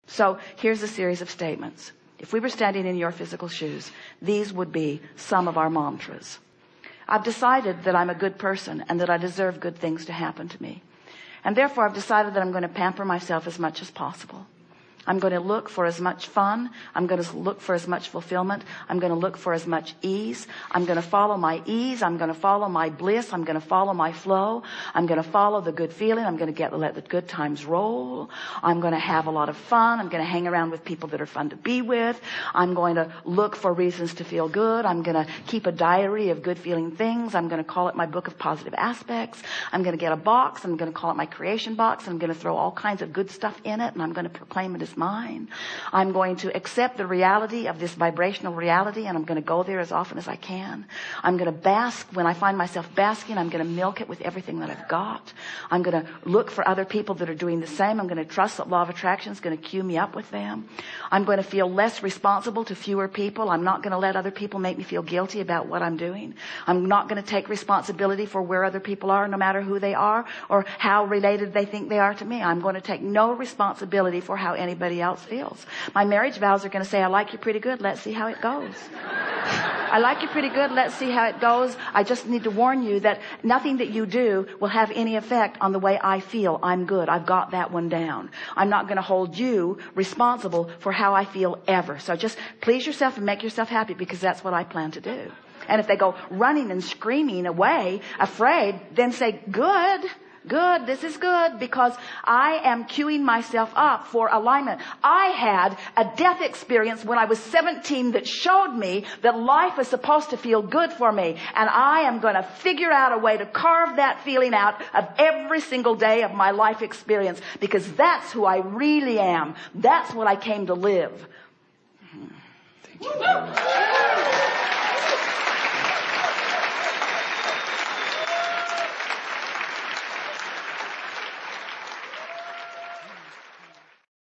So here's a series of statements. If we were standing in your physical shoes, these would be some of our mantras. I've decided that I'm a good person and that I deserve good things to happen to me. And therefore I've decided that I'm going to pamper myself as much as possible. I'm going to look for as much fun. I'm going to look for as much fulfillment. I'm going to look for as much ease. I'm going to follow my ease. I'm going to follow my bliss. I'm going to follow my flow. I'm going to follow the good feeling. I'm going to let the good times roll. I'm going to have a lot of fun. I'm going to hang around with people that are fun to be with. I'm going to look for reasons to feel good. I'm going to keep a diary of good feeling things. I'm going to call it my book of positive aspects. I'm going to get a box. I'm going to call it my creation box. I'm going to throw all kinds of good stuff in it, and I'm going to proclaim it as mine. I'm going to accept the reality of this vibrational reality, and I'm going to go there as often as I can. I'm going to bask. When I find myself basking, I'm going to milk it with everything that I've got. I'm going to look for other people that are doing the same. I'm going to trust that law of attraction is going to cue me up with them. I'm going to feel less responsible to fewer people. I'm not going to let other people make me feel guilty about what I'm doing. I'm not going to take responsibility for where other people are, no matter who they are or how related they think they are to me. I'm going to take no responsibility for how anybody else feels. My marriage vows are going to say, I like you pretty good. Let's see how it goes. I like you pretty good. Let's see how it goes. I just need to warn you that nothing that you do will have any effect on the way I feel. I'm good. I've got that one down. I'm not going to hold you responsible for how I feel ever. So just please yourself and make yourself happy, because that's what I plan to do. And if they go running and screaming away, afraid, then say, good. Good, this is good, because I am queuing myself up for alignment. I had a death experience when I was 17 that showed me that life is supposed to feel good for me. And I am going to figure out a way to carve that feeling out of every single day of my life experience, because that's who I really am. That's what I came to live. Thank you very much.